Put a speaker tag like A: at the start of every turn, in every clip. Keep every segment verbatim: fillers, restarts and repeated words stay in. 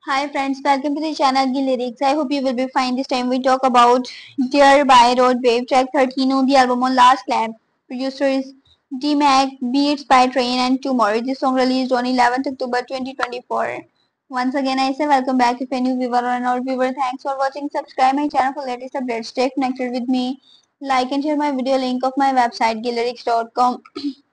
A: Hi friends, welcome to the channel Gil Lyrics. I hope you will be fine. This time we talk about Dear by Road Wave, track thirteen on the album on Last Clap. Producer is D-Mac, Beats by Train and Two More. This song released on eleventh October twenty twenty-four. Once again I say welcome back if a new viewer or an old viewer. Thanks for watching. Subscribe my channel for latest updates. Stay connected with me. Like and share my video link of my website gil lyrics dot com.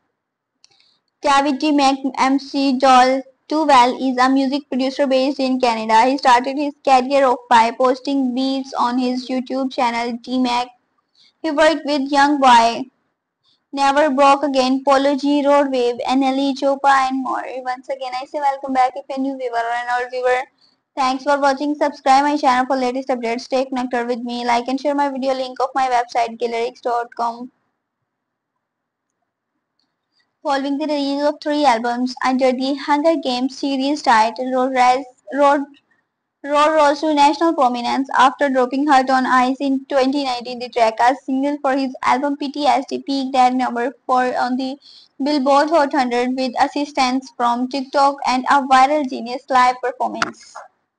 A: David Mac M C Joel Towell is a music producer based in Canada. He started his career off by posting beats on his YouTube channel D-Mac. He worked with Young Boy, Never Broke Again, Polo G, Roadwave, N L E, Chopa and more. Once again I say welcome back if a new viewer or an old viewer. Thanks for watching. Subscribe my channel for latest updates. Stay connected with me. Like and share my video link of my website gil lyrics dot com. Following the release of three albums under the Hunger Games series title, Road, Rise, Road, Road rose to national prominence after dropping Heart on Ice in twenty nineteen. The track, as single for his album P T S D, peaked at number four on the Billboard Hot one hundred with assistance from TikTok and a viral Genius live performance.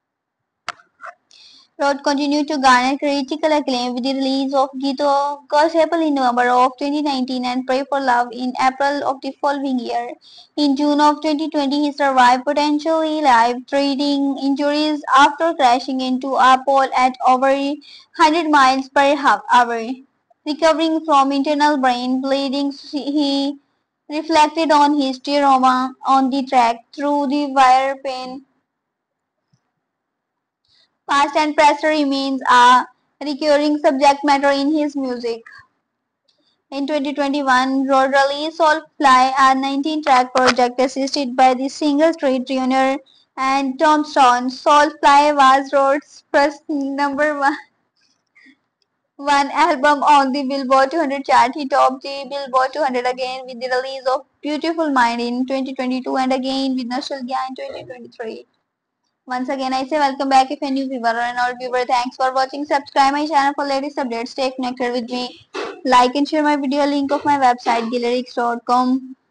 A: Road continued to garner critical acclaim with the release of Gito Gospel in November of twenty nineteen and Pray for Love in April of the following year. In June of twenty twenty, he survived potentially life-threatening injuries after crashing into a pole at over one hundred miles per hour. Recovering from internal brain bleeding, he reflected on his trauma on the track through the wire pain. Past and present remains a recurring subject matter in his music. In twenty twenty-one, Rod released Soulfly, a nineteen-track project assisted by the singer Street Junior and Tom Stone. Soulfly was Rod's first number one, one album on the Billboard two hundred chart. He topped the Billboard two hundred again with the release of Beautiful Mind in twenty twenty-two and again with Nostalgia in twenty twenty-three. Once again, I say welcome back if a new viewer or an old viewer. Thanks for watching. Subscribe my channel for latest updates. Stay connected with me. Like and share my video link of my website gil lyrics dot com.